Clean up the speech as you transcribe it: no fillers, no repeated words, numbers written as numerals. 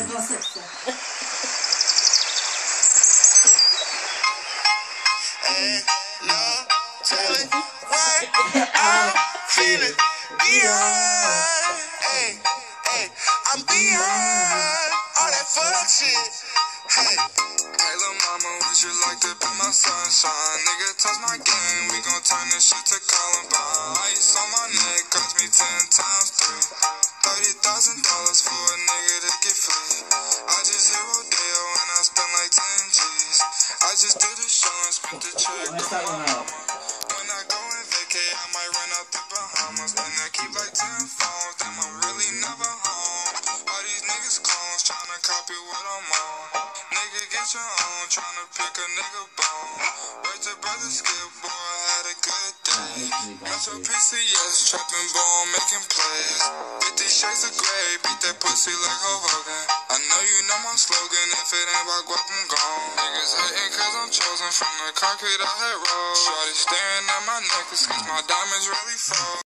koncepcja. Hey, love, tell it what I'm feeling beyond. Hey, hey, I'm beyond all that fuck shit. Hey, hey, little mama, would you like to be my sunshine? Nigga, touch my game, we gon' turn this shit to Columbine. Ice on my neck cost me 10 times 3. $30,000 for a nigga to get free. I just hit Rodeo and I spent like 10 G's. I just did a show and spent the check on my mama. When I go and vacay, I might run out the Bahamas. And I keep like 10 phones, damn, I'm really never home. All these niggas clones tryna copy what I'm on. Nigga, get your own, tryna pick a nigga bone. Wait till brother skip, boy, I had a good day. Got your PCS, trapping ball, making plays. 50 shades of gray, beat that pussy like Hulk Hogan. I know you know my slogan, if it ain't about guap, I'm gone. Niggas hating cause I'm chosen from the concrete I had rolled. Shorty staring at my necklace cause my diamonds really froze.